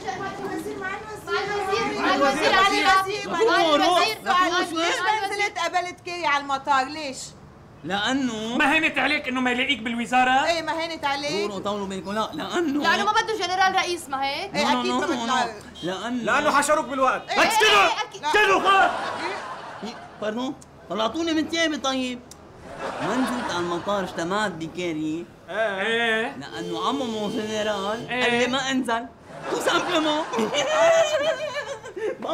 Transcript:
مع الوزير ليش ما نزلت قبلت كيري على المطار ليش؟ لأنه ما هنت عليك إنه ما يلاقيك بالوزارة؟ ايه ما هنت عليك؟ دوروا طولوا بينكم. لا لأنه ما بده جنرال رئيس ما هيك؟ ايه اكيد ما بطلع. لأنه حشروك بالوقت. اكتبوا خلاص. باردون طلعتوني من تيابي. طيب ما نزلت على المطار اجتمعت بكيري ايه لأنه عمو مو جنرال إيه؟ قال لي ما انزل تو سامبلمون.